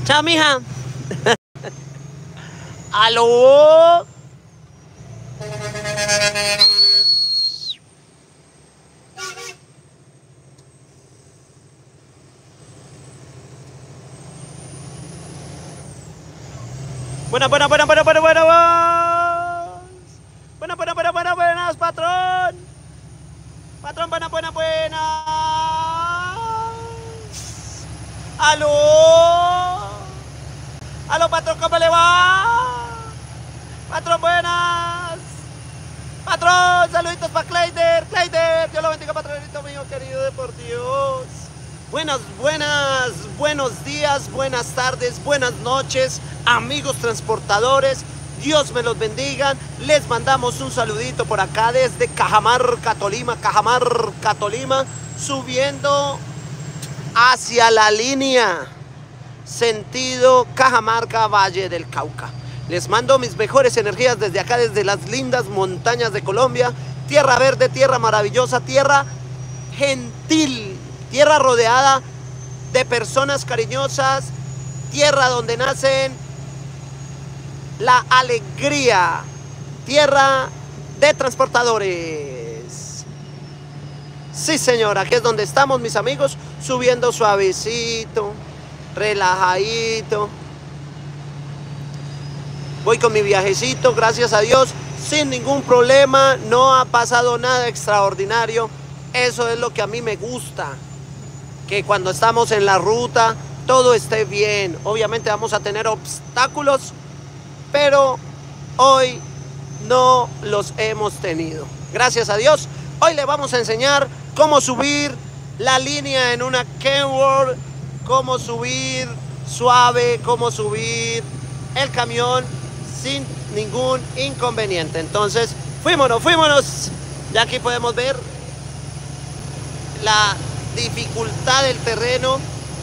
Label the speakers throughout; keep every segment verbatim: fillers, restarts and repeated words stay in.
Speaker 1: Chao, mija. Aló. Buenas, buenas, buenas, buenas, buenas, buenas. Buenas, buenas, buenas, buenas, buenas, patrón. Patrón, buenas, buenas, buenas. Aló. Aló, patrón, ¿cómo le va? Patrón, buenas. Patrón, saluditos para Clayder. Clayder, Dios lo bendiga, patronito mío querido, de por Dios. Buenas, buenas, buenos días, buenas tardes, buenas noches, amigos transportadores. Dios me los bendiga. Les mandamos un saludito por acá desde Cajamarca, Tolima, Cajamarca, Tolima, subiendo hacia la línea sentido Cajamarca, Valle del Cauca. Les mando mis mejores energías desde acá, desde las lindas montañas de Colombia. Tierra verde, tierra maravillosa, tierra gentil, tierra rodeada de personas cariñosas, tierra donde nacen la alegría, tierra de transportadores. Sí, señor, aquí es donde estamos, mis amigos, subiendo suavecito, relajadito. Voy con mi viajecito, gracias a Dios, sin ningún problema, no ha pasado nada extraordinario. Eso es lo que a mí me gusta, que cuando estamos en la ruta todo esté bien. Obviamente vamos a tener obstáculos, pero hoy no los hemos tenido. Gracias a Dios. Hoy le vamos a enseñar cómo subir la línea en una Kenworth, cómo subir suave, cómo subir el camión sin ningún inconveniente. Entonces, fuímonos, fuímonos. Ya aquí podemos ver la dificultad del terreno.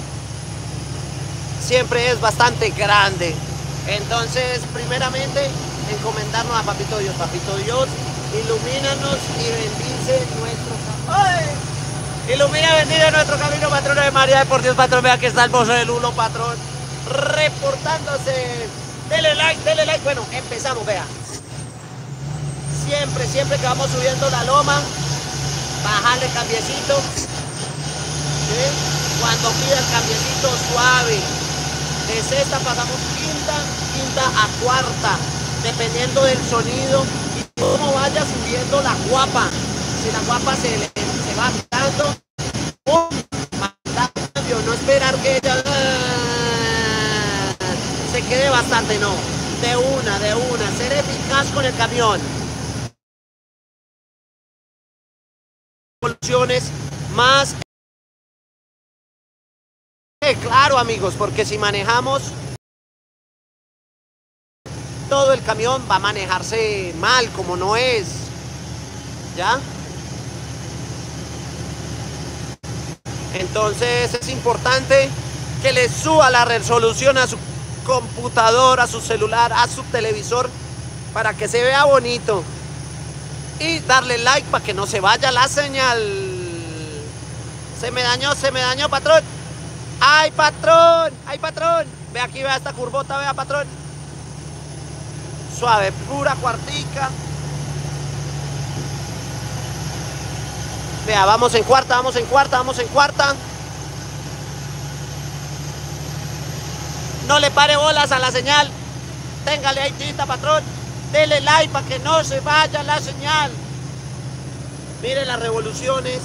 Speaker 1: Siempre es bastante grande. Entonces, primeramente, encomendarnos a Papito Dios. Papito Dios, ilumínanos y bendice nuestro camino. ¡Ay! Ilumina y bendice nuestro camino, patrón de María de por Dios, patrón. Vea que está el mozo del Uno, patrón, reportándose. Dele like, dele like. Bueno, empezamos, vea. Siempre, siempre que vamos subiendo la loma, bajarle cambiecito. ¿Sí? Cuando pida el cambiecito suave. De sexta pasamos quinta, quinta a cuarta, dependiendo del sonido y cómo vaya subiendo la guapa. Si la guapa se, le, se va dando, ¡pum! Mandar cambio, no esperar que ella se quede bastante, no. De una, de una, ser eficaz con el camión. Soluciones más. Claro, amigos, porque si manejamos, todo el camión va a manejarse mal, como no es. ¿Ya? Entonces es importante que le suba la resolución a su computador, a su celular, a su televisor, para que se vea bonito. Y darle like para que no se vaya la señal. Se me dañó, se me dañó, patrón. ¡Ay, patrón! ¡Ay, patrón! Ve aquí, vea esta curvota, vea, patrón. Suave, pura cuartica. Vea, vamos en cuarta, vamos en cuarta, vamos en cuarta. No le pare bolas a la señal. Téngale ahí, tita, patrón. Dele like para que no se vaya la señal. Mire las revoluciones.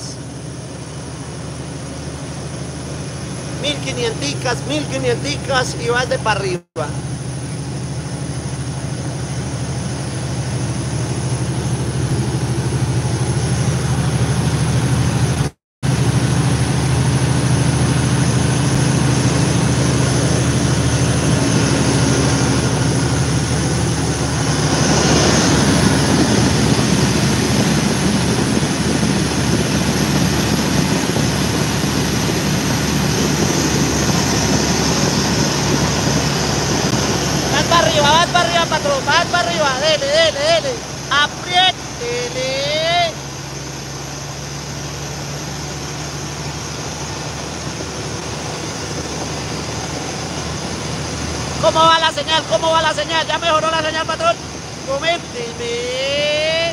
Speaker 1: Mil quinienticas, mil quinienticas y vas de para arriba. Vas para arriba, patrón, vas para arriba, dele, dele, dele, apriétele. ¿Cómo va la señal? ¿Cómo va la señal? ¿Ya mejoró la señal, patrón? Coménteme.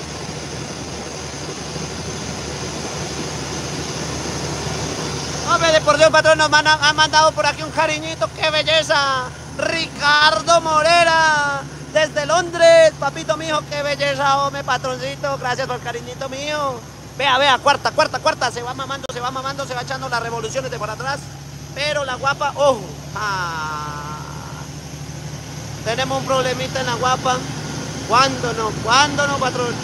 Speaker 1: Hombre, de por Dios, patrón, nos man han mandado por aquí un cariñito. ¡Qué belleza! Ricardo Morera, desde Londres. Papito mío, qué belleza, hombre, patroncito. Gracias por el cariñito mío. Vea, vea, cuarta, cuarta, cuarta. Se va mamando, se va mamando, se va echando las revoluciones de por atrás. Pero la guapa, ojo. Ah, tenemos un problemita en la guapa. ¿Cuándo no? ¿Cuándo no, patrón?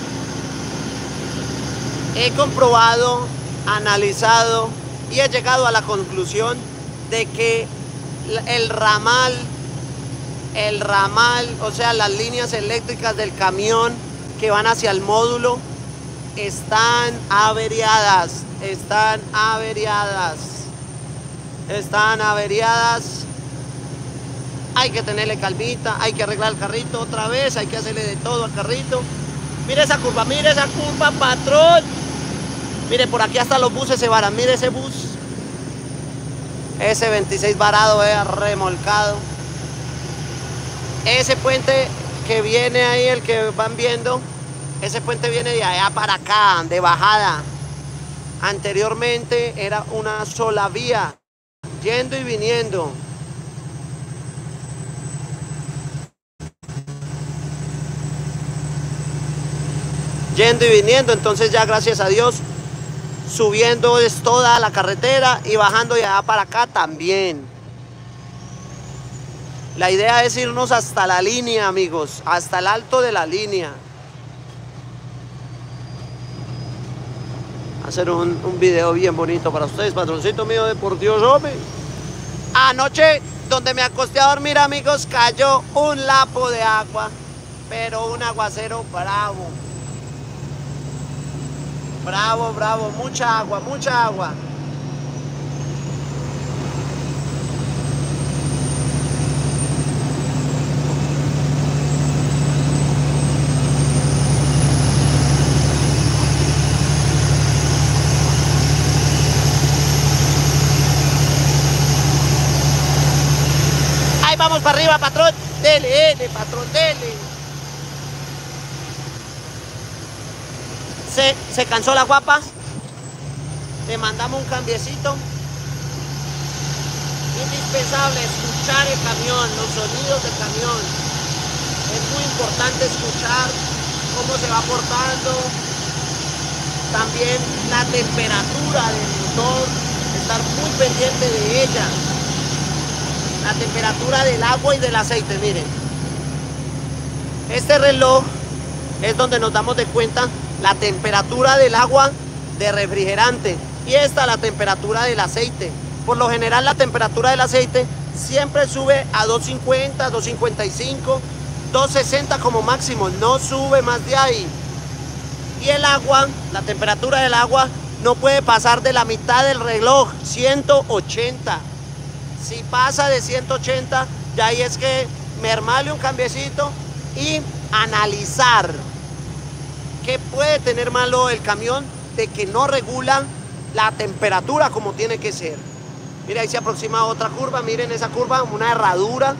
Speaker 1: He comprobado, analizado y he llegado a la conclusión de que el ramal, el ramal, o sea, las líneas eléctricas del camión que van hacia el módulo están averiadas, están averiadas, están averiadas. Hay que tenerle calmita, hay que arreglar el carrito otra vez, hay que hacerle de todo al carrito. Mire esa curva, mire esa curva, patrón. Mire, por aquí hasta los buses se varan, mire ese bus. Ese veintiséis varado, eh, remolcado. Ese puente que viene ahí, el que van viendo, ese puente viene de allá para acá, de bajada. Anteriormente era una sola vía, yendo y viniendo. Yendo y viniendo, entonces ya gracias a Dios, subiendo es toda la carretera y bajando de allá para acá también. La idea es irnos hasta la línea, amigos, hasta el alto de la línea. Hacer un, un video bien bonito para ustedes, patroncito mío, de por Dios, hombre. Anoche, donde me acosté a dormir, amigos, cayó un lapo de agua, pero un aguacero bravo. Bravo, bravo, mucha agua, mucha agua. Ahí vamos para arriba, patrón. Dele, dele, patrón, dele. Se, se cansó la guapa. Le mandamos un cambiecito. Indispensable escuchar el camión, los sonidos del camión. Es muy importante escuchar cómo se va portando. También la temperatura del motor, estar muy pendiente de ella. La temperatura del agua y del aceite, miren. Este reloj es donde nos damos de cuenta la temperatura del agua de refrigerante y esta la temperatura del aceite. Por lo general la temperatura del aceite siempre sube a dos cincuenta, dos cincuenta y cinco, dos sesenta como máximo, no sube más de ahí. Y el agua, la temperatura del agua no puede pasar de la mitad del reloj, ciento ochenta. Si pasa de ciento ochenta, ya ahí es que mermarle un cambiecito y analizar qué puede tener malo el camión de que no regula la temperatura como tiene que ser. Mira, ahí se aproxima otra curva, miren esa curva, una herradura.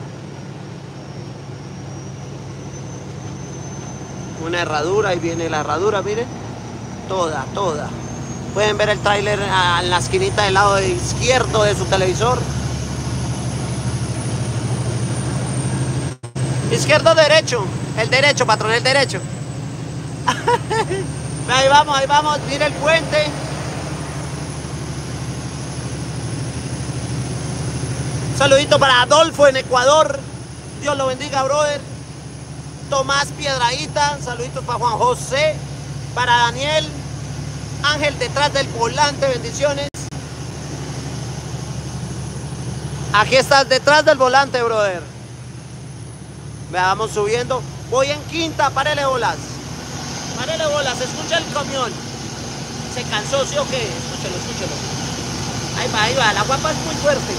Speaker 1: Una herradura, ahí viene la herradura, miren. Toda, toda. Pueden ver el tráiler en la esquinita del lado izquierdo de su televisor. Izquierdo o derecho. El derecho, patrón, el derecho. Ahí vamos, ahí vamos, mira el puente. Un saludito para Adolfo en Ecuador. Dios lo bendiga, brother. Tomás Piedraíta, saluditos para Juan José, para Daniel. Ángel detrás del volante, bendiciones. Aquí estás detrás del volante, brother. Vamos subiendo. Voy en quinta, párele bolas. Párele bolas, escucha el camión. ¿Se cansó, sí o qué? Escúchelo, escúchelo. Ahí va, ahí va, la guapa es muy fuerte.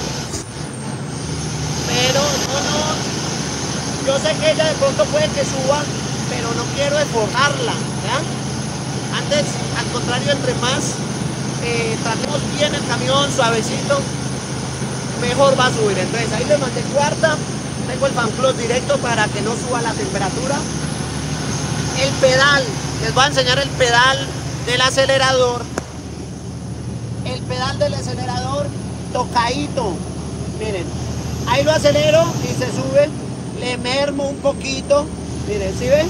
Speaker 1: Pero no, no. Yo sé que ella de pronto puede que suba, pero no quiero desbordarla, ¿ya? Antes, al contrario, entre más eh, tratemos bien el camión, suavecito, mejor va a subir. Entonces ahí le mandé cuarta, tengo el fan close directo para que no suba la temperatura. El pedal, les voy a enseñar el pedal del acelerador. El pedal del acelerador tocadito, miren, ahí lo acelero y se sube, le mermo un poquito, miren, ¿sí ven?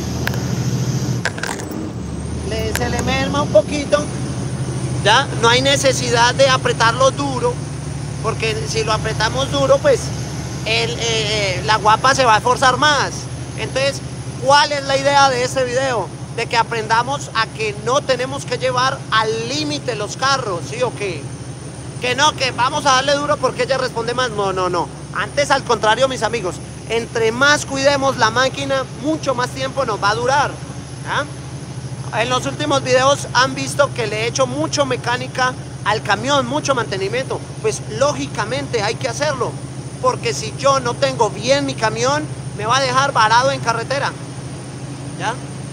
Speaker 1: Le, se le merma un poquito, ya, no hay necesidad de apretarlo duro, porque si lo apretamos duro, pues el, eh, la guapa se va a esforzar más. Entonces, ¿cuál es la idea de este video? De que aprendamos a que no tenemos que llevar al límite los carros, ¿sí o qué? Que no, que vamos a darle duro porque ella responde más. No, no, no. Antes, al contrario, mis amigos, entre más cuidemos la máquina, mucho más tiempo nos va a durar. ¿Ah? En los últimos videos han visto que le he hecho mucho mecánica al camión, mucho mantenimiento. Pues lógicamente hay que hacerlo, porque si yo no tengo bien mi camión, me va a dejar varado en carretera. ¿Ya?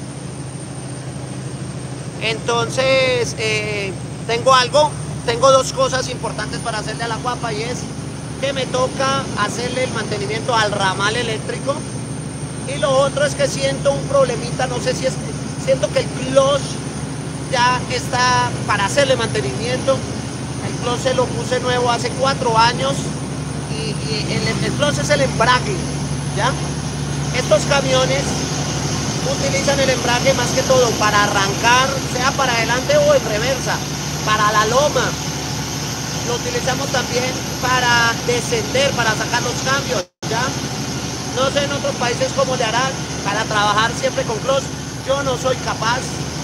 Speaker 1: Entonces, eh, tengo algo, tengo dos cosas importantes para hacerle a la guapa, y es que me toca hacerle el mantenimiento al ramal eléctrico, y lo otro es que siento un problemita, no sé si es, siento que el clutch ya está para hacerle mantenimiento. El clutch se lo puse nuevo hace cuatro años y, y el, el clutch es el embrague, ¿ya? Estos camiones utilizan el embrague más que todo para arrancar, sea para adelante o en reversa, para la loma. Lo utilizamos también para descender, para sacar los cambios, ¿ya? No sé en otros países cómo le harán para trabajar siempre con clutch. Yo no soy capaz.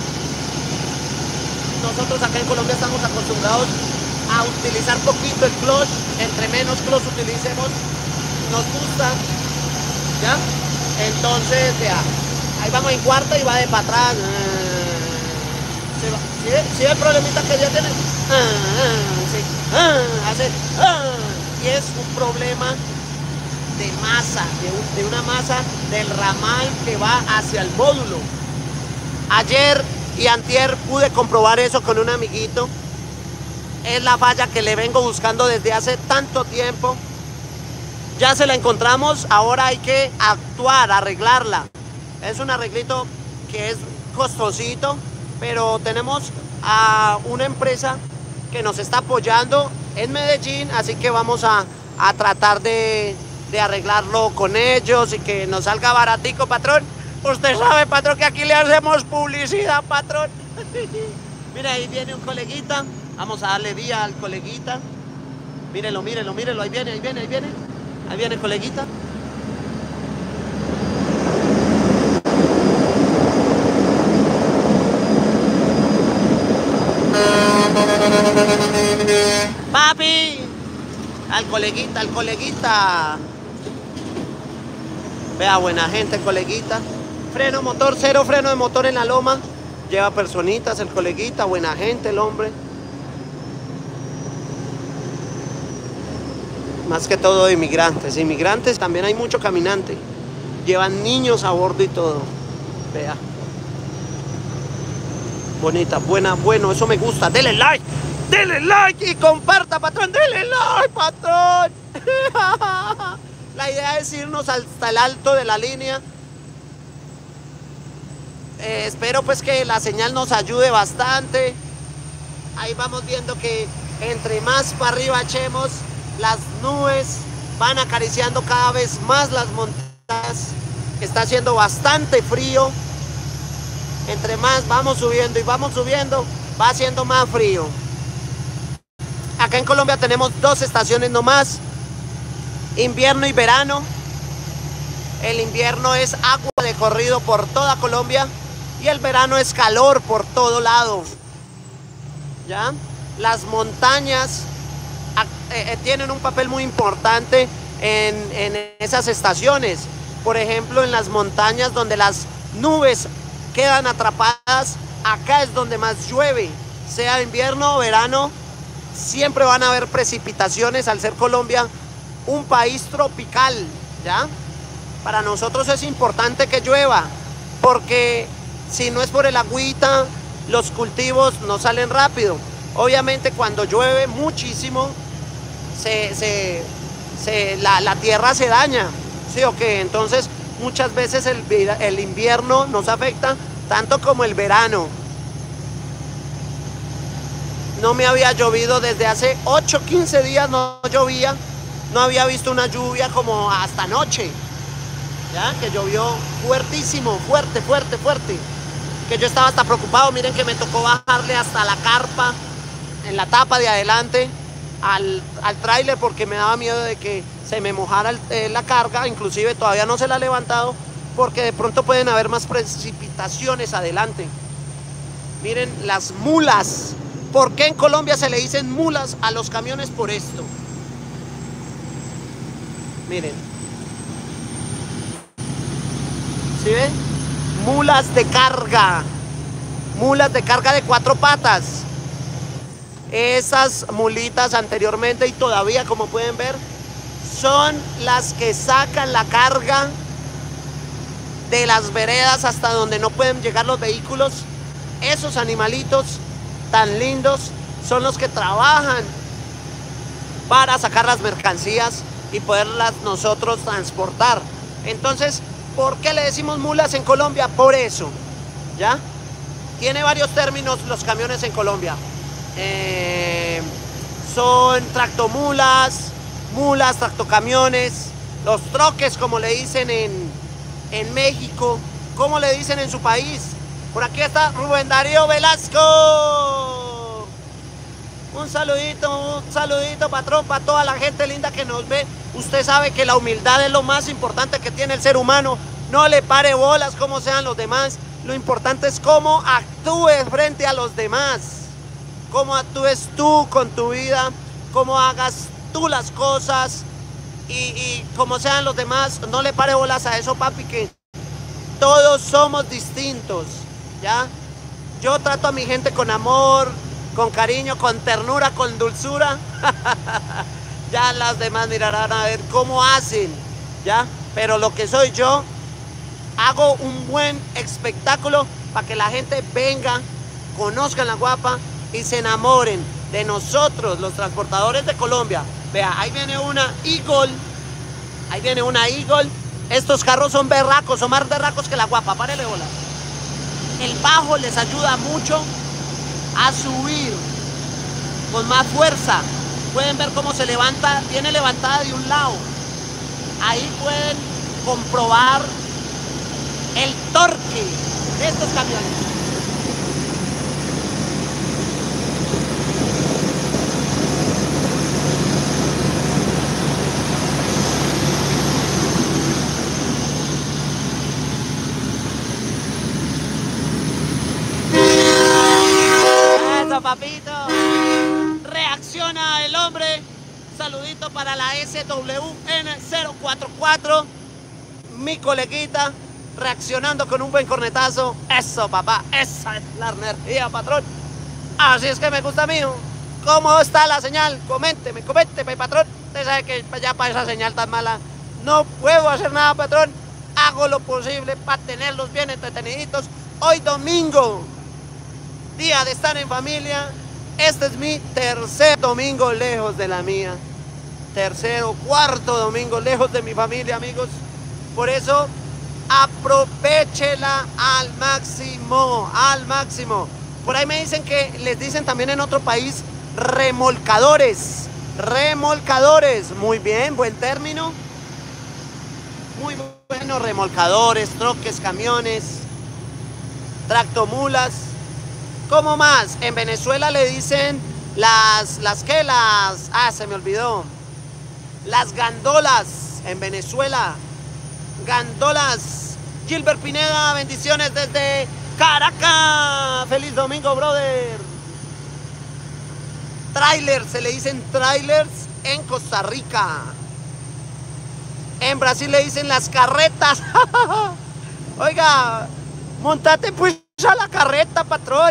Speaker 1: Nosotros acá en Colombia estamos acostumbrados a utilizar poquito el clutch. Entre menos clutch utilicemos, nos gusta, ¿ya? Entonces, vea, ahí vamos en cuarta y va de para atrás. ¿Sí, ¿Sí el problemita que ya tiene? Sí. Hace, y es un problema de masa, de, un, de una masa del ramal que va hacia el módulo. Ayer y antier pude comprobar eso con un amiguito. Es la falla que le vengo buscando desde hace tanto tiempo. Ya se la encontramos, ahora hay que actuar, arreglarla. Es un arreglito que es costosito, pero tenemos a una empresa que nos está apoyando en Medellín, así que vamos a, a tratar de, de arreglarlo con ellos y que nos salga baratico, patrón. Usted sabe, patrón, que aquí le hacemos publicidad, patrón. Mira, ahí viene un coleguita, vamos a darle vía al coleguita. Mírelo, mírelo, mírelo, ahí viene, ahí viene, ahí viene. Ahí viene el coleguita. Papi, al coleguita, al coleguita. Vea, buena gente, coleguita. Freno motor, cero freno de motor en la loma. Lleva personitas el coleguita, buena gente el hombre. Más que todo inmigrantes. Inmigrantes, también hay mucho caminante. Llevan niños a bordo y todo. Vea. Bonita, buena, bueno, eso me gusta. Dele like, dele like y comparta, patrón. Dele like, patrón. La idea es irnos hasta el alto de la línea. Eh, espero pues que la señal nos ayude bastante. Ahí vamos viendo que entre más para arriba echemos, las nubes van acariciando cada vez más las montañas. Está haciendo bastante frío. Entre más vamos subiendo y vamos subiendo, va haciendo más frío. Acá en Colombia tenemos dos estaciones nomás, invierno y verano. El invierno es agua de corrido por toda Colombia y el verano es calor por todo lado. ¿Ya? Las montañas eh, tienen un papel muy importante en, en esas estaciones. Por ejemplo, en las montañas donde las nubes quedan atrapadas, acá es donde más llueve, sea invierno o verano, siempre van a haber precipitaciones al ser Colombia un país tropical, ¿ya? Para nosotros es importante que llueva, porque si no es por el agüita, los cultivos no salen rápido. Obviamente cuando llueve muchísimo, se, se, se, la, la tierra se daña, ¿sí o qué? Entonces muchas veces el, el invierno nos afecta tanto como el verano. No me había llovido desde hace ocho, quince días, no llovía, no había visto una lluvia como hasta anoche, ya que llovió fuertísimo, fuerte, fuerte, fuerte, que yo estaba hasta preocupado. Miren que me tocó bajarle hasta la carpa en la tapa de adelante al, al tráiler porque me daba miedo de que se me mojara el, eh, la carga. Inclusive todavía no se la ha levantado porque de pronto pueden haber más precipitaciones adelante. Miren las mulas. ¿Por qué en Colombia se le dicen mulas a los camiones? Por esto. Miren. ¿Sí ven? Mulas de carga. Mulas de carga de cuatro patas. Esas mulitas anteriormente y todavía, como pueden ver, son las que sacan la carga de las veredas hasta donde no pueden llegar los vehículos. Esos animalitos tan lindos son los que trabajan para sacar las mercancías y poderlas nosotros transportar. Entonces, ¿por qué le decimos mulas en Colombia? Por eso, ¿ya? Tiene varios términos los camiones en Colombia. Eh, son tractomulas, mulas, tractocamiones, los troques, como le dicen en, en México. ¿Cómo le dicen en su país? Por aquí está Rubén Darío Velasco. Un saludito, un saludito, patrón, para toda la gente linda que nos ve. Usted sabe que la humildad es lo más importante que tiene el ser humano. No le pare bolas como sean los demás. Lo importante es cómo actúes frente a los demás. Cómo actúes tú con tu vida. Cómo hagas tú las cosas. Y, y como sean los demás, no le pare bolas a eso, papi, que todos somos distintos. ¿Ya? Yo trato a mi gente con amor, con cariño, con ternura, con dulzura. Ya las demás mirarán a ver cómo hacen, ¿ya? Pero lo que soy yo, hago un buen espectáculo para que la gente venga, conozcan la Guapa y se enamoren de nosotros, los transportadores de Colombia. Vea, ahí viene una Eagle, ahí viene una Eagle. Estos carros son berracos, son más berracos que la Guapa, párele bola. El bajo les ayuda mucho a subir con más fuerza. Pueden ver cómo se levanta, viene levantada de un lado. Ahí pueden comprobar el torque de estos camiones. Papito, reacciona el hombre. Saludito para la S W N cero cuatro cuatro, mi coleguita, reaccionando con un buen cornetazo. Eso, papá, esa es la energía, patrón. Así es que me gusta, mío. ¿Cómo está la señal? Coménteme, coménteme, patrón. Usted sabe que ya para esa señal tan mala no puedo hacer nada, patrón. Hago lo posible para tenerlos bien entreteniditos. Hoy domingo, día de estar en familia. Este es mi tercer domingo lejos de la mía. Tercero, cuarto domingo lejos de mi familia, amigos. Por eso, aprovéchela al máximo, al máximo. Por ahí me dicen que les dicen también en otro país remolcadores. Remolcadores, muy bien, buen término. Muy bueno, remolcadores, troques, camiones, tractomulas. ¿Cómo más? En Venezuela le dicen las, las que las, ah, se me olvidó. Las gandolas en Venezuela. Gandolas. Gilbert Pineda, bendiciones desde Caracas. Feliz domingo, brother. Trailers, se le dicen trailers en Costa Rica. En Brasil le dicen las carretas. Oiga, montate pues a la carreta, patrón.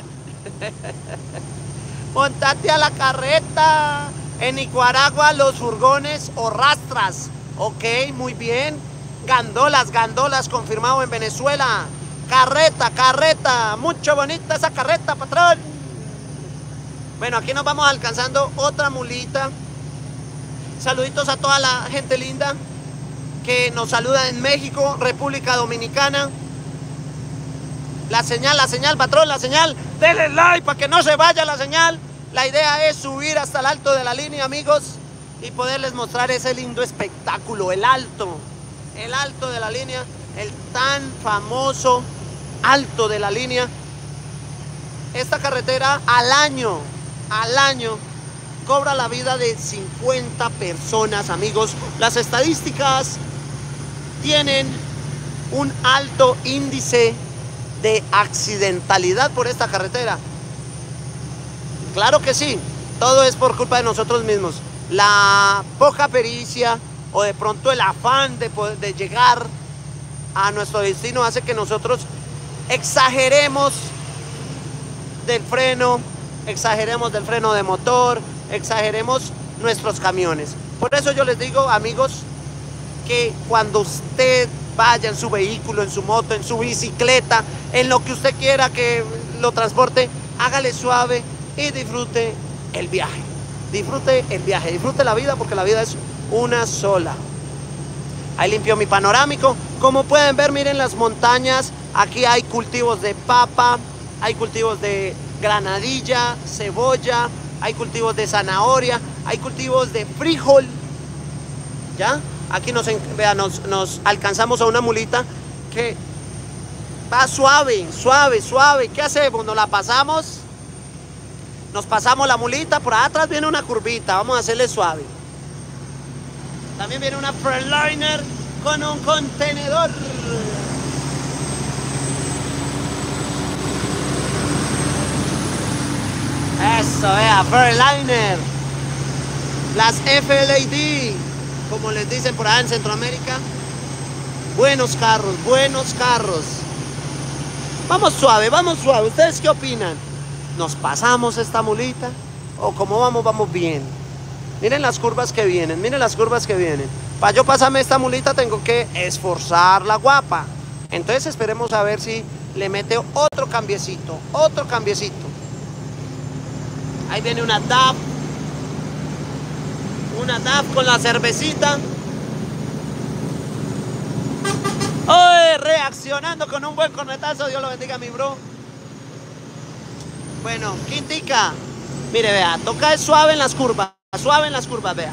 Speaker 1: Montate a la carreta. En Nicaragua los furgones o rastras. Ok, muy bien. Gandolas, gandolas, confirmado en Venezuela. Carreta, carreta. Mucho bonita esa carreta, patrón. Bueno, aquí nos vamos alcanzando otra mulita. Saluditos a toda la gente linda que nos saluda en México, República Dominicana. La señal, la señal, patrón, la señal. Denle like para que no se vaya la señal. La idea es subir hasta el alto de la línea, amigos, y poderles mostrar ese lindo espectáculo, el alto, el alto de la línea, el tan famoso alto de la línea. Esta carretera al año, al año, cobra la vida de cincuenta personas, amigos. Las estadísticas tienen un alto índice de accidentalidad por esta carretera. Claro que sí, todo es por culpa de nosotros mismos. La poca pericia o de pronto el afán de, poder, de llegar a nuestro destino hace que nosotros exageremos del freno, exageremos del freno de motor, exageremos nuestros camiones. Por eso yo les digo, amigos, que cuando usted vaya en su vehículo, en su moto, en su bicicleta, en lo que usted quiera que lo transporte, hágale suave y disfrute el viaje. Disfrute el viaje, disfrute la vida, porque la vida es una sola. Ahí limpio mi panorámico. Como pueden ver, miren las montañas. Aquí hay cultivos de papa, hay cultivos de granadilla, cebolla, hay cultivos de zanahoria, hay cultivos de frijol. ¿Ya? Aquí nos, vean, nos, nos alcanzamos a una mulita que va suave, suave, suave. ¿Qué hacemos? Nos la pasamos. Nos pasamos la mulita. Por atrás viene una curvita. Vamos a hacerle suave. También viene una Freightliner con un contenedor. Eso, vea, Freightliner. Las F L A D, como les dicen por allá en Centroamérica. Buenos carros, buenos carros. Vamos suave, vamos suave. ¿Ustedes qué opinan? ¿Nos pasamos esta mulita? ¿O cómo vamos? Vamos bien. Miren las curvas que vienen, miren las curvas que vienen. Para yo pasarme esta mulita tengo que esforzar la guapa. Entonces esperemos a ver si le mete otro cambiecito, otro cambiecito. Ahí viene una D A F. Una D A F con la cervecita. ¡Oye! Reaccionando con un buen cornetazo. Dios lo bendiga, mi bro. Bueno, Quintica. Mire, vea, toca suave en las curvas. Suave en las curvas, vea.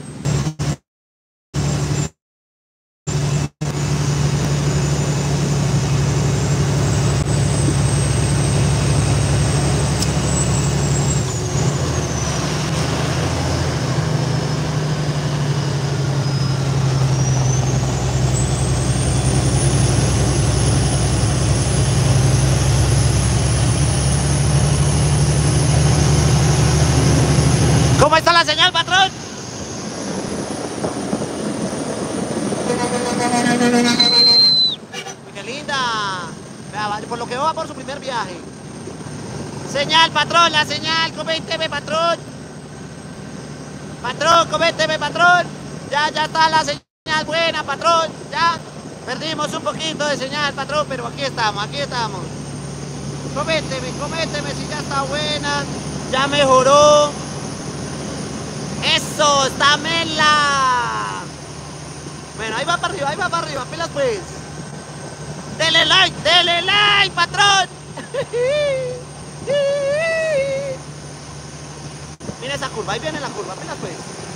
Speaker 1: ¿Cómo está la señal, patrón? ¡Qué linda! Vea, por lo que va por su primer viaje. Señal, patrón, la señal. Coménteme, patrón. Patrón, coménteme, patrón. Ya, ya está la señal buena, patrón. Ya perdimos un poquito de señal, patrón, pero aquí estamos, aquí estamos. Coménteme, coménteme si ya está buena. Ya mejoró. ¡Eso! ¡Está mela! Bueno, ahí va para arriba, ahí va para arriba, pilas pues. ¡Dele like, dele like, patrón! Mira esa curva, ahí viene la curva, pilas pues.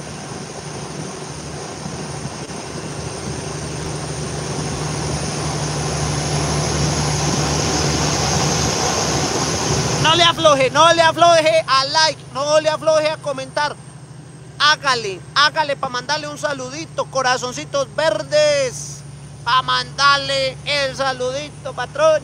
Speaker 1: No le afloje, no le afloje a like, no le afloje a comentar. Hágale, hágale para mandarle un saludito, corazoncitos verdes, para mandarle el saludito, patrón.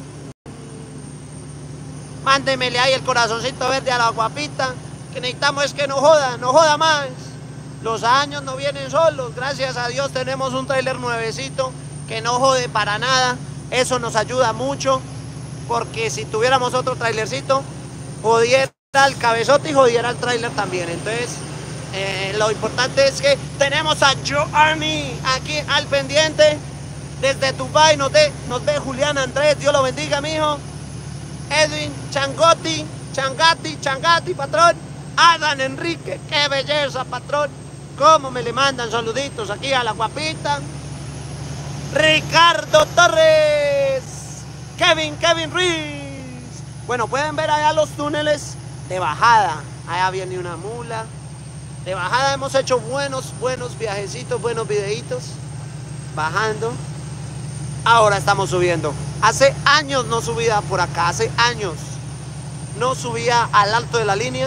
Speaker 1: Mándemele ahí el corazoncito verde a la guapita, que necesitamos es que no joda, no joda más. Los años no vienen solos, gracias a Dios tenemos un tráiler nuevecito que no jode para nada. Eso nos ayuda mucho, porque si tuviéramos otro trailercito, jodiera el cabezote y jodiera el tráiler también. Entonces, Eh, lo importante es que tenemos a Joe Army aquí al pendiente. Desde Dubai nos, de, nos ve Julián Andrés, Dios lo bendiga, mijo. Edwin Changotti, Changati, Changati, patrón. Adam Enrique, qué belleza, patrón. ¿Cómo me le mandan saluditos aquí a la guapita? Ricardo Torres. Kevin, Kevin Ruiz. Bueno, pueden ver allá los túneles de bajada. Allá viene una mula. De bajada hemos hecho buenos, buenos viajecitos, buenos videitos. Bajando. Ahora estamos subiendo. Hace años no subía por acá, hace años. No subía al alto de la línea.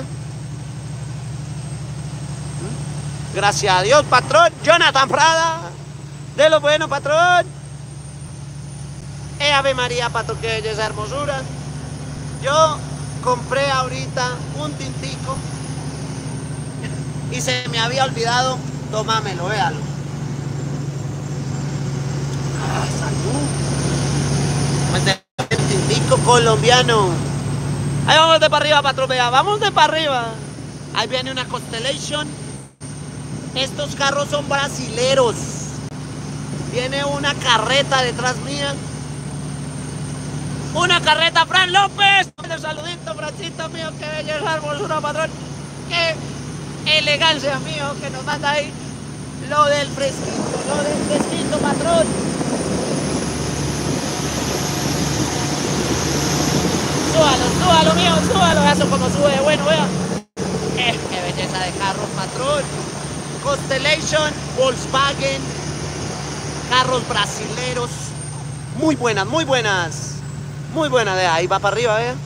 Speaker 1: Gracias a Dios, patrón. Jonathan Prada. De lo bueno, patrón. Eh, Ave María, patrón, que belleza, hermosura. Yo compré ahorita un tintico y se me había olvidado tomármelo, véalo. Ah, salud. El tintico colombiano. Ahí vamos de para arriba, patrón, vea, vamos de para arriba. Ahí viene una Constellation. Estos carros son brasileros. Viene una carreta detrás mía. Una carreta, Fran López. Un saludito, Francito mío, que belleza, hermosura, patrón. Qué elegancia, mío, que nos manda ahí. Lo del fresquito, lo del fresquito, patrón. Súbalo, súbalo, mío, súbalo. Eso como sube, bueno, vea. Eh, qué belleza de carros, patrón. Constellation, Volkswagen, carros brasileros, muy buenas, muy buenas, muy buenas. De ahí va para arriba, vea.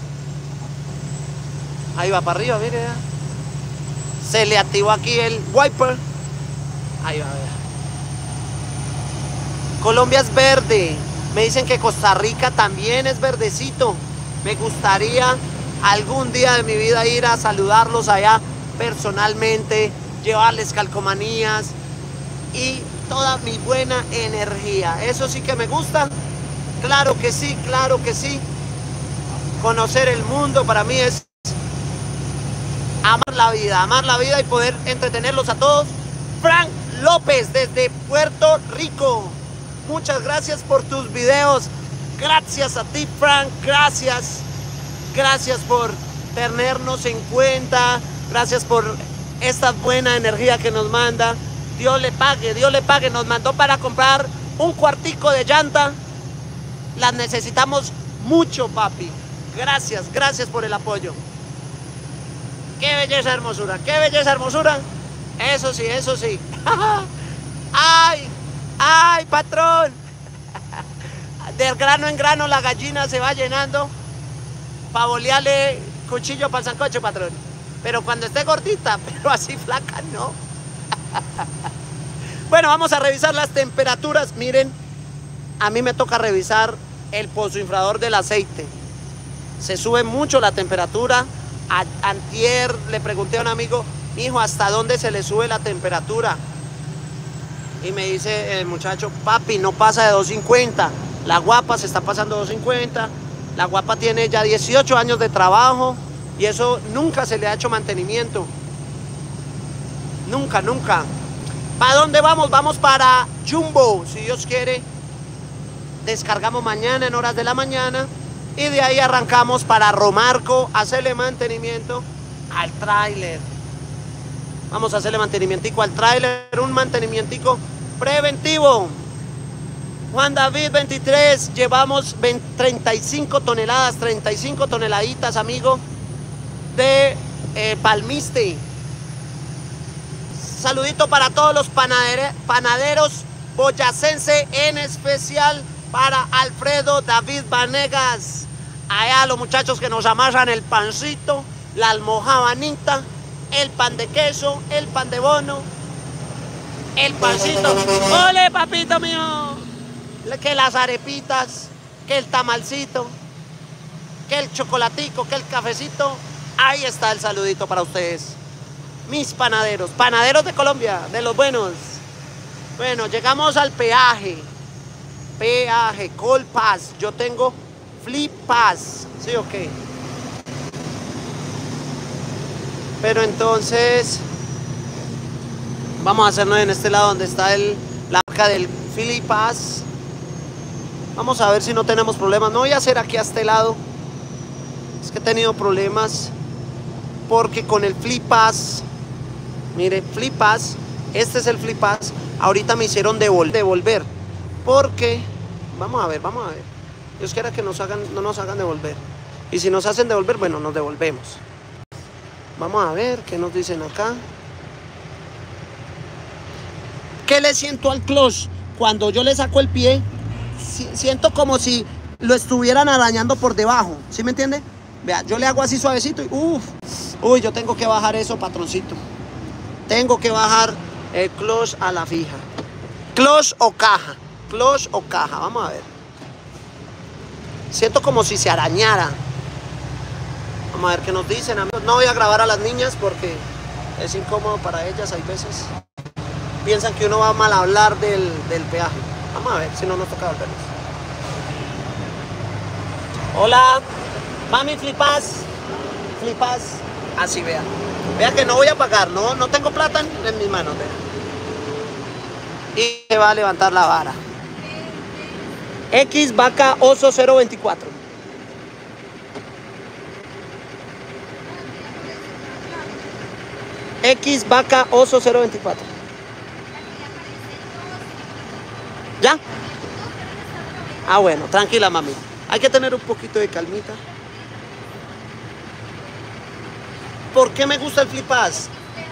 Speaker 1: Ahí va para arriba, mire, vea. Se le activó aquí el wiper. Ahí va, vea. Colombia es verde. Me dicen que Costa Rica también es verdecito. Me gustaría algún día de mi vida ir a saludarlos allá personalmente, llevarles calcomanías y toda mi buena energía. Eso sí que me gusta. Claro que sí, claro que sí. Conocer el mundo para mí es amar la vida, amar la vida y poder entretenerlos a todos. Frank López desde Puerto Rico. Muchas gracias por tus videos. Gracias a ti, Frank. Gracias. Gracias por tenernos en cuenta. Gracias por esta buena energía que nos manda. Dios le pague, Dios le pague. Nos mandó para comprar un cuartico de llanta. Las necesitamos mucho, papi. Gracias, gracias por el apoyo. Qué belleza, hermosura. Qué belleza, hermosura. Eso sí, eso sí. Ay, ay, patrón. Del grano en grano la gallina se va llenando. Para bolearle cuchillo para el sancocho, patrón. Pero cuando esté gordita, pero así flaca, no. Bueno, vamos a revisar las temperaturas. Miren, a mí me toca revisar el pozo inflador del aceite. Se sube mucho la temperatura. A, antier le pregunté a un amigo, hijo, ¿hasta dónde se le sube la temperatura? Y me dice el muchacho, papi, no pasa de doscientos cincuenta. La guapa se está pasando doscientos cincuenta. La guapa tiene ya dieciocho años de trabajo. Y eso nunca se le ha hecho mantenimiento. Nunca, nunca. ¿Para dónde vamos? Vamos para Jumbo, si Dios quiere. Descargamos mañana en horas de la mañana. Y de ahí arrancamos para Romarco a hacerle mantenimiento al tráiler. Vamos a hacerle mantenimiento al tráiler. Un mantenimiento preventivo. Juan David veintitrés. Llevamos treinta y cinco toneladas, treinta y cinco toneladitas, amigo, de eh, palmiste. Saludito para todos los panadere, panaderos boyacense, en especial para Alfredo David Vanegas. Allá los muchachos que nos amasan el pancito, la almojábanita, el pan de queso, el pan de bono, el pancito. ¡Ole, papito mío! Que las arepitas, que el tamalcito, que el chocolatico, que el cafecito. Ahí está el saludito para ustedes, mis panaderos, panaderos de Colombia, de los buenos. Bueno, llegamos al peaje. Peaje, Call Pass. Yo tengo Flip Pass, ¿sí o qué? Pero entonces vamos a hacernos en este lado donde está el, la marca del Flip Pass. Vamos a ver si no tenemos problemas. No voy a hacer aquí a este lado. Es que he tenido problemas porque con el Flip Pass, mire, Flip Pass Este es el Flip Pass. Ahorita me hicieron devol devolver. Porque, vamos a ver, vamos a ver. Dios quiera que nos hagan, no nos hagan devolver. Y si nos hacen devolver, bueno, nos devolvemos. Vamos a ver qué nos dicen acá. ¿Qué le siento al clutch? Cuando yo le saco el pie, siento como si lo estuvieran arañando por debajo. ¿Sí me entiende? Vea, yo le hago así suavecito y uff. Uy, yo tengo que bajar eso, patroncito. Tengo que bajar el clutch a la fija. Clutch o caja. Clutch o caja. Vamos a ver. Siento como si se arañara. Vamos a ver qué nos dicen, amigos. No voy a grabar a las niñas porque es incómodo para ellas. Hay veces piensan que uno va a mal hablar del, del peaje. Vamos a ver si no nos toca volvernos. Hola. Mami, Flip Pass. Flip Pass. Así, vea. Vea que no voy a pagar. No, no tengo plata en, en mis manos. Vea. Y se va a levantar la vara. X vaca oso cero veinticuatro. X vaca oso cero veinticuatro. ¿Ya? Ah, bueno, tranquila, mami. Hay que tener un poquito de calmita. ¿Por qué me gusta el Flip Pass?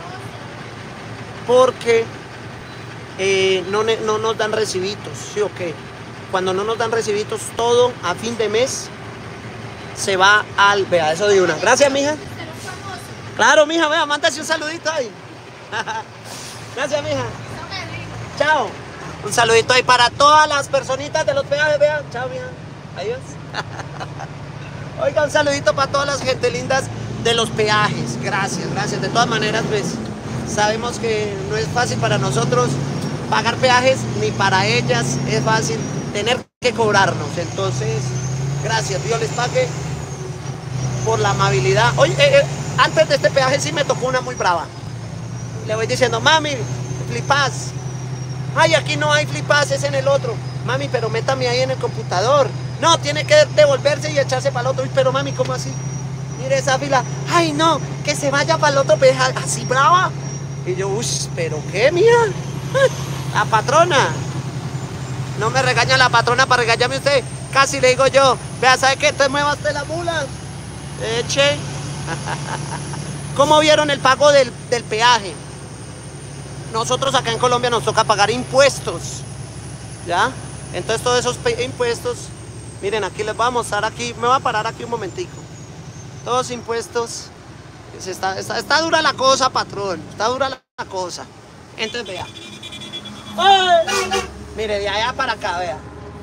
Speaker 1: Porque eh, no, no nos dan recibitos, ¿sí o qué? Cuando no nos dan recibitos, todo a fin de mes se va al... Vea, eso de una. Gracias, mija. Claro, mija, vea, mándase un saludito ahí. Gracias, mija. Chao. Un saludito ahí para todas las personitas de los peajes, vea. Chao, mija. Adiós. Oiga, un saludito para todas las gente lindas de los peajes. Gracias, gracias. De todas maneras, pues, sabemos que no es fácil para nosotros pagar peajes, ni para ellas es fácil tener que cobrarnos. Entonces, gracias, Dios les pague por la amabilidad. Oye, eh, eh, antes de este peaje sí me tocó una muy brava. Le voy diciendo, mami, Flip Pass. Ay, aquí no hay Flip Pass, es en el otro. Mami, pero métame ahí en el computador. No, tiene que devolverse y echarse para el otro. Uy, pero mami, ¿cómo así? Mire esa fila. Ay, no, que se vaya para el otro peaje, así brava. Y yo, uy, ¿pero qué, mía? La patrona. No me regaña la patrona para regañarme usted. Casi le digo yo, vea, ¿sabe qué? Te mueva usted la mula. Eche. ¿Cómo vieron el pago del, del peaje? Nosotros acá en Colombia nos toca pagar impuestos. ¿Ya? Entonces todos esos impuestos, miren, aquí les voy a mostrar aquí, me voy a parar aquí un momentico. Todos impuestos, está, está, está dura la cosa, patrón, está dura la cosa. Entonces vea. ¡Ay! Mire, de allá para acá, vea.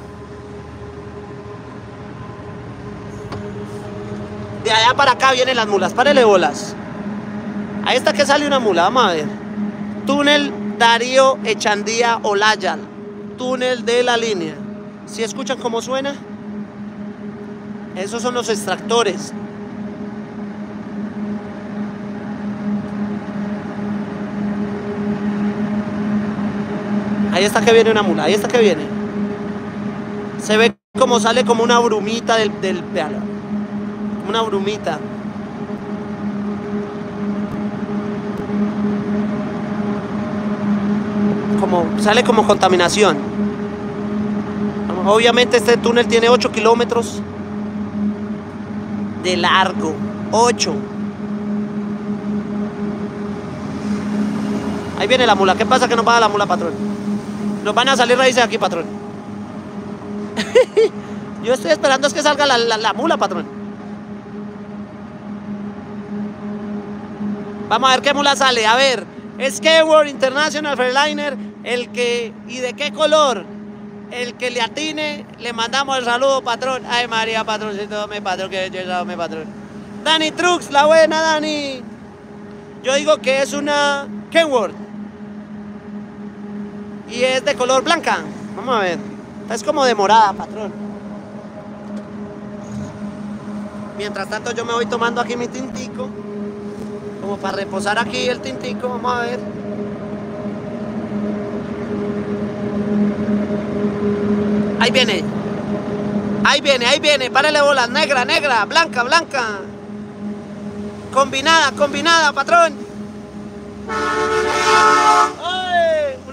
Speaker 1: De allá para acá vienen las mulas, párele bolas. Ahí está que sale una mula, vamos a ver. Túnel Darío Echandía Olaya. Túnel de la línea. ¿Sí escuchan cómo suena? Esos son los extractores. Ahí está que viene una mula, ahí está que viene. Se ve como sale como una brumita del... del vealo, una brumita. Como, sale como contaminación. Obviamente este túnel tiene ocho kilómetros de largo. ocho. Ahí viene la mula. ¿Qué pasa que no paga la mula, patrón? Nos van a salir raíces aquí, patrón. Yo estoy esperando es que salga la, la, la mula, patrón. Vamos a ver qué mula sale. A ver, Skyward International Fairliner. El que, ¿y de qué color? El que le atine, le mandamos el saludo, patrón. Ay, María, patroncito, mi patrón, que yo mi patrón. Dani Trucks, la buena, Dani. Yo digo que es una Kenworth. Y es de color blanca. Vamos a ver. Es como de morada, patrón. Mientras tanto yo me voy tomando aquí mi tintico. Como para reposar aquí el tintico. Vamos a ver. Ahí viene. Ahí viene, ahí viene. Párale bolas. Negra, negra. Blanca, blanca. Combinada, combinada, patrón. ¡Ay!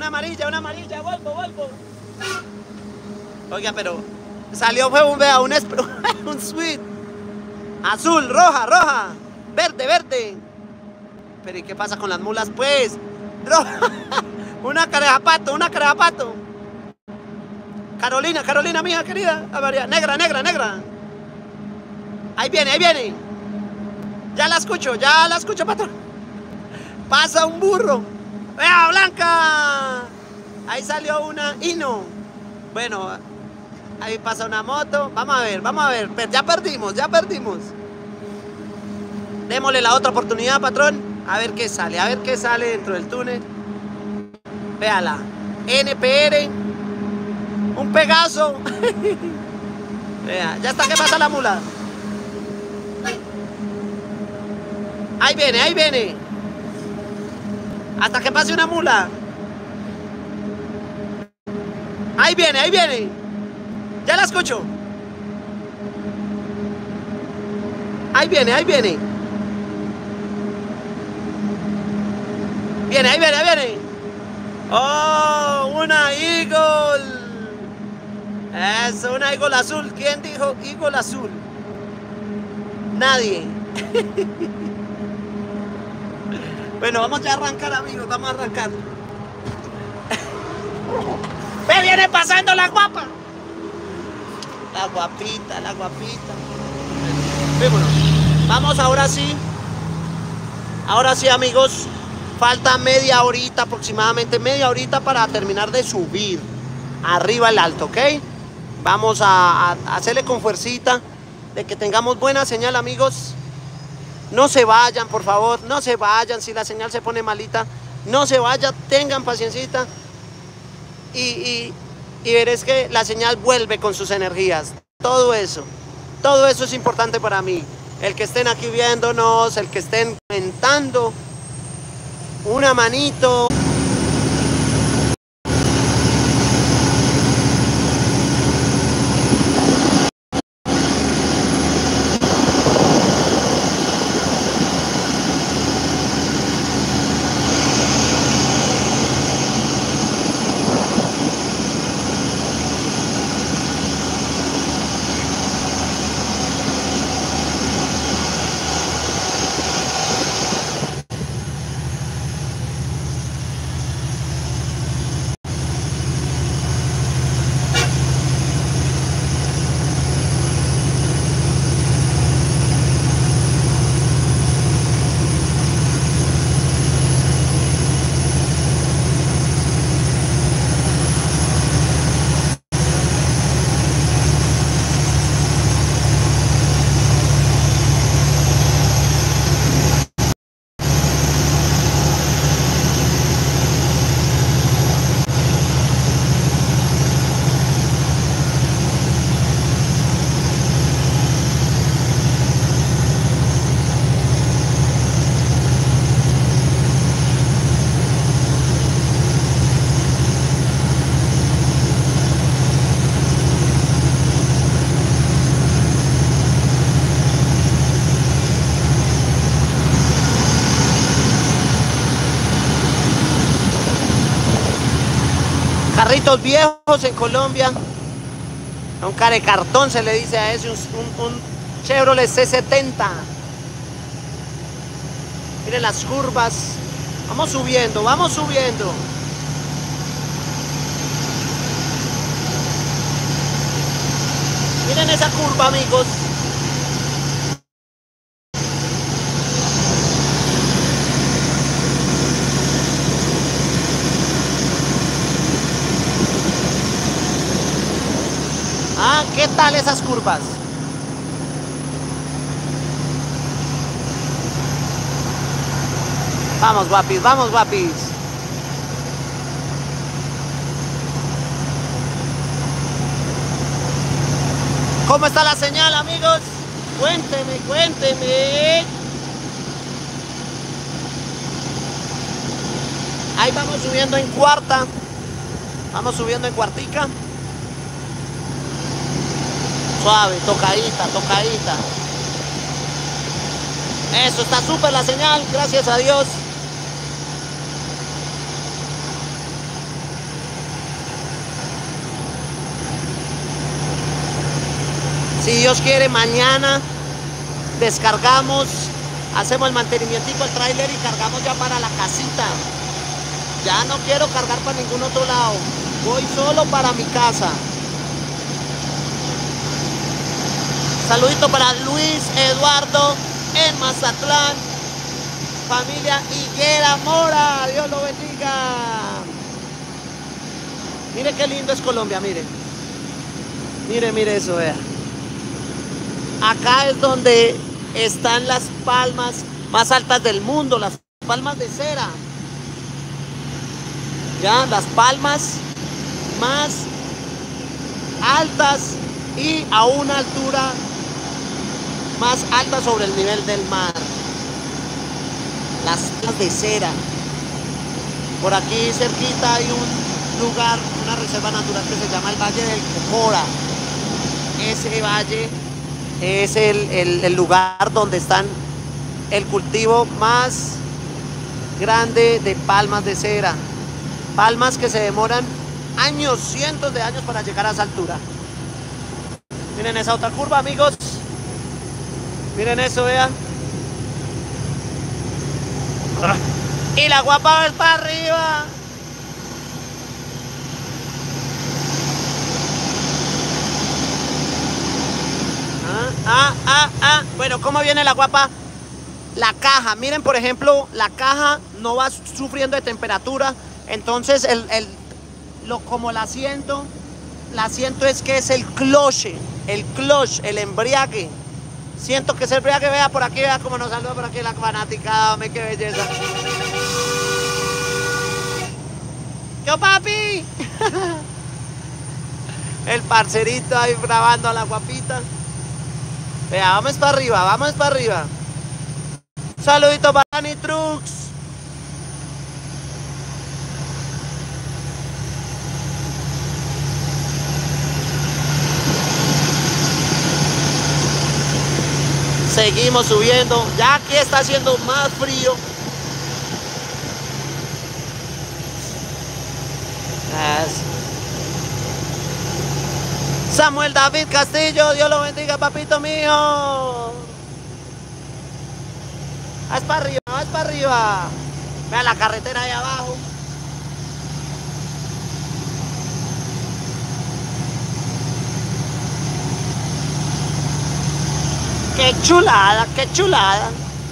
Speaker 1: Una amarilla, una amarilla, vuelvo, vuelvo. Oiga, pero salió fue un, vea, un, un sweet. Azul, roja, roja. Verde, verde. Pero ¿y qué pasa con las mulas, pues? Roja. Una carejapato, una carejapato. Carolina, Carolina, mía querida. A María, negra, negra, negra. Ahí viene, ahí viene. Ya la escucho, ya la escucho, patrón. Pasa un burro. ¡Vea, Blanca! Ahí salió una Hino. Bueno, ahí pasa una moto. Vamos a ver, vamos a ver. Ya perdimos, ya perdimos. Démosle la otra oportunidad, patrón. A ver qué sale, a ver qué sale dentro del túnel. Véala. N P R. Un Pegaso. Vea, ya está que pasa la mula. Ahí viene, ahí viene. Hasta que pase una mula. Ahí viene, ahí viene. Ya la escucho. Ahí viene, ahí viene. Viene, ahí viene, ahí viene. Oh, una Eagle. Eso, una Eagle azul. ¿Quién dijo Eagle azul? Nadie. Bueno, vamos ya a arrancar, amigos, vamos a arrancar. ¡Me viene pasando la guapa! La guapita, la guapita. Vámonos. Vamos ahora sí. Ahora sí, amigos. Falta media horita, aproximadamente media horita para terminar de subir arriba el alto, ¿ok? Vamos a, a hacerle con fuercita de que tengamos buena señal, amigos. No se vayan, por favor, no se vayan. Si la señal se pone malita, no se vayan, tengan paciencita. Y, y, y veréis que la señal vuelve con sus energías. Todo eso, todo eso es importante para mí. El que estén aquí viéndonos, el que estén comentando, una manito. Carritos viejos en Colombia. Un carecartón se le dice a ese, un, un, un Chevrolet C setenta. Miren las curvas. Vamos subiendo, vamos subiendo. Miren esa curva, amigos. Ah, ¿qué tal esas curvas? Vamos, guapis, vamos, guapis. ¿Cómo está la señal, amigos? Cuénteme, cuénteme. Ahí vamos subiendo en cuarta. Vamos subiendo en cuartica. Suave, tocadita, tocadita. Eso, está súper la señal, gracias a Dios. Si Dios quiere, mañana descargamos, hacemos el mantenimiento al tráiler y cargamos ya para la casita. Ya no quiero cargar para ningún otro lado. Voy solo para mi casa. Saludito para Luis Eduardo en Mazatlán. Familia Higuera Mora. Dios lo bendiga. Mire qué lindo es Colombia, mire. Mire, mire eso, vea. Acá es donde están las palmas más altas del mundo, las palmas de cera. Ya, las palmas más altas y a una altura más alta sobre el nivel del mar. Las palmas de cera. Por aquí cerquita hay un lugar, una reserva natural que se llama el Valle del Cocora. Ese valle es el, el, el lugar donde están el cultivo más grande de palmas de cera. Palmas que se demoran años, cientos de años para llegar a esa altura. Miren esa otra curva, amigos. Miren eso, vean. Y la guapa va para arriba. Ah, ah, ah, ah. Bueno, ¿cómo viene la guapa? La caja, miren, por ejemplo, la caja no va sufriendo de temperatura. Entonces, el, el, lo, como el asiento, el asiento es que es el cloche, el clutch, el embriague. Siento que es el embriague, vea por aquí, vea cómo nos saluda por aquí la fanática, hombre, qué belleza. ¡Yo, papi! El parcerito ahí grabando a la guapita. Vea, vamos para arriba, vamos para arriba. Saludito para Dani Trucks. Seguimos subiendo. Ya aquí está haciendo más frío. Samuel David Castillo, Dios lo bendiga, papito mío. Haz para arriba, haz para arriba. Vean la carretera ahí abajo. Qué chulada, qué chulada.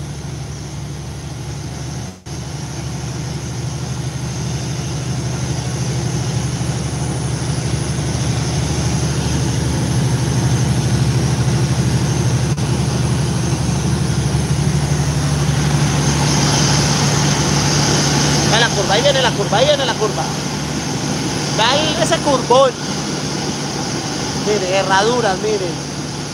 Speaker 1: Ve la curva, ahí viene la curva, ahí viene la curva. Ve ahí ese curvón. Mire, herraduras, miren.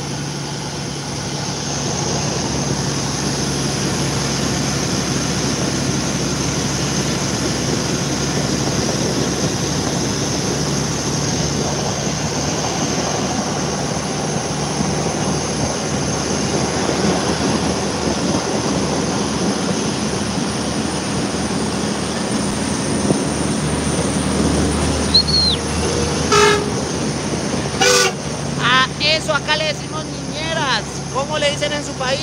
Speaker 1: Acá le decimos niñeras. ¿Cómo le dicen en su país?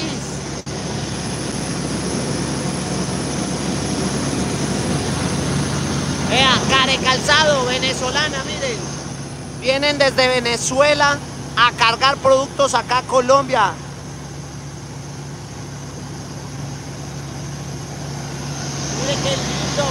Speaker 1: Vea, Care Calzado, venezolana, miren. Vienen desde Venezuela a cargar productos acá a Colombia. Miren qué lindo.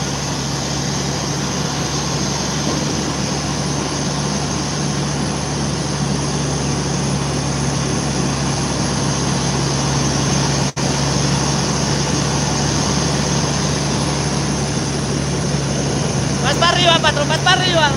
Speaker 1: Más para arriba, patrón, más para arriba.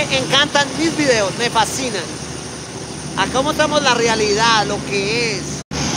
Speaker 1: Me encantan mis videos, me fascinan. Acá mostramos la realidad, lo que es.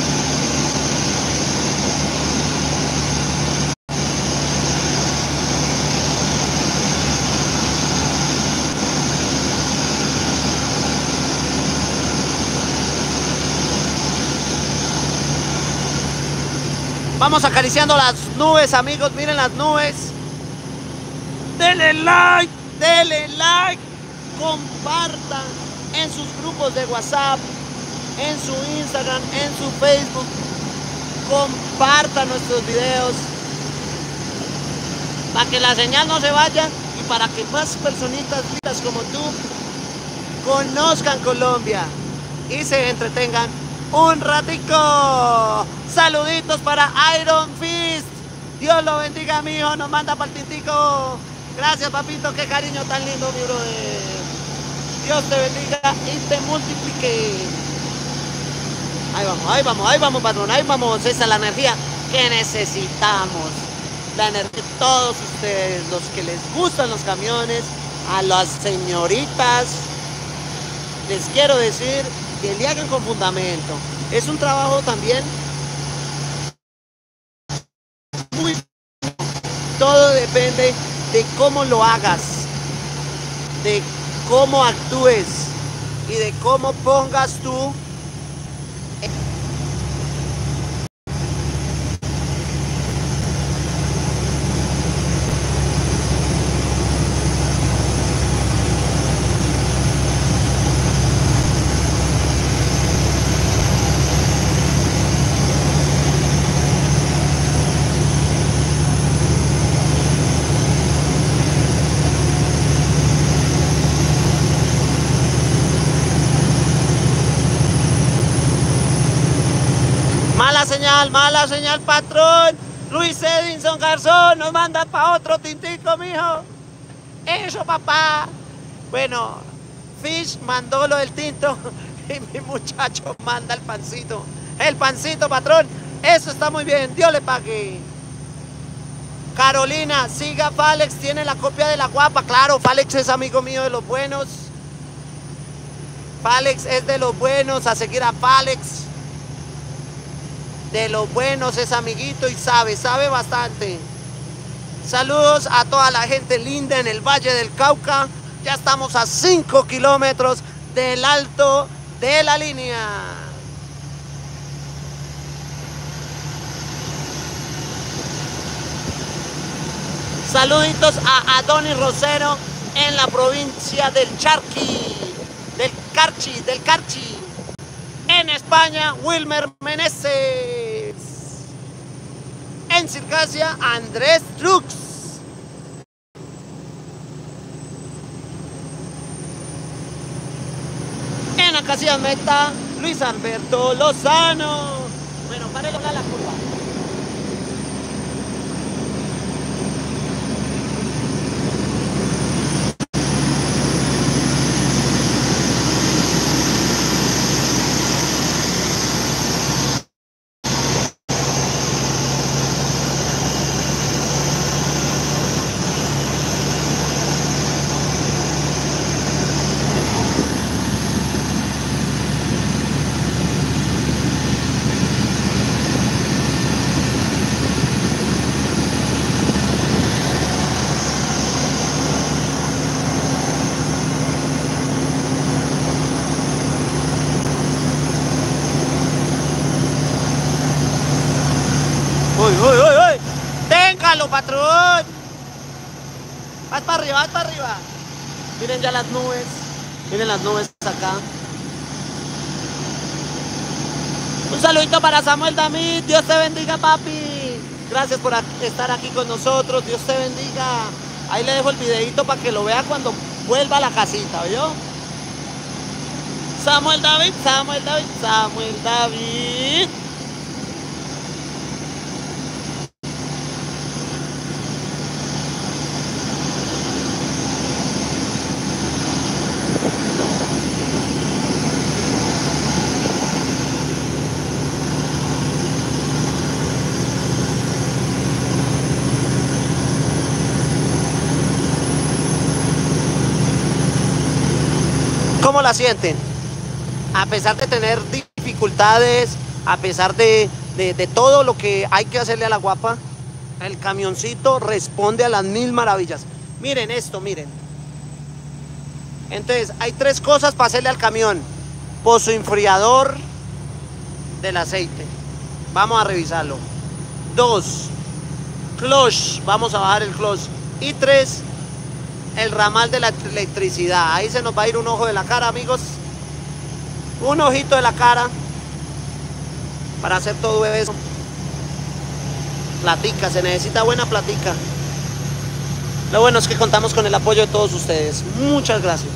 Speaker 1: Vamos acariciando las nubes, amigos, miren las nubes. Denle like, denle like, compartan en sus grupos de WhatsApp, en su Instagram, en su Facebook. Compartan nuestros videos para que la señal no se vaya y para que más personitas lindas como tú conozcan Colombia y se entretengan un ratico. Saluditos para Iron Fist. Dios lo bendiga, mi hijo. Nos manda para el tintico. Gracias, papito. Qué cariño tan lindo, mi brother. Dios te bendiga y te multiplique. Ahí vamos, ahí vamos, ahí vamos, patrón. Ahí vamos. Esa es la energía que necesitamos. La energía de todos ustedes, los que les gustan los camiones, a las señoritas. Les quiero decir que le hagan con fundamento. Es un trabajo también muy... Todo depende de cómo lo hagas, de cómo actúes y de cómo pongas tú Mala señal, mala señal, patrón. Luis Edinson Garzón nos manda para otro tintico, mijo. Eso, papá. Bueno, Fish mandó lo del tinto y mi muchacho manda el pancito. El pancito, patrón. Eso está muy bien. Dios le pague. Carolina, siga Falex. Tiene la copia de la guapa. Claro, Falex es amigo mío de los buenos. Falex es de los buenos. A seguir a Falex. De los buenos, es amiguito y sabe, sabe bastante. Saludos a toda la gente linda en el Valle del Cauca. Ya estamos a cinco kilómetros del alto de la línea. Saluditos a Adonis Rosero en la provincia del Charqui, del Carchi, del Carchi. En España, Wilmer Meneses. En Circasia, Andrés Trux. En Acacias Meta, Luis Alberto Lozano. Bueno, párelo acá la curva. ¡Uy, uy, uy, uy! ¡Téngalo, patrón! Vas para arriba, vas para arriba. Miren ya las nubes. Miren las nubes acá. Un saludito para Samuel David. Dios te bendiga, papi. Gracias por estar aquí con nosotros. Dios te bendiga. Ahí le dejo el videito para que lo vea cuando vuelva a la casita, ¿oyó? Samuel David, Samuel David, Samuel David. cómo la sienten. A pesar de tener dificultades, a pesar de, de, de todo lo que hay que hacerle a la guapa, el camioncito responde a las mil maravillas. Miren esto, miren. Entonces, hay tres cosas para hacerle al camión. Pozo enfriador del aceite. Vamos a revisarlo. Dos, clutch. Vamos a bajar el clutch. Y tres, el ramal de la electricidad. Ahí se nos va a ir un ojo de la cara, amigos. Un ojito de la cara para hacer todo eso. Platica, se necesita buena platica. Lo bueno es que contamos con el apoyo de todos ustedes. Muchas gracias.